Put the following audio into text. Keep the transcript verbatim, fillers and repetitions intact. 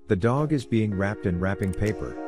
The dog is being wrapped in wrapping paper.